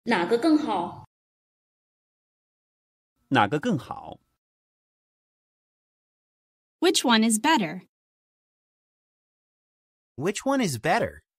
哪个更好？ 哪个更好？ Which one is better? Which one is better?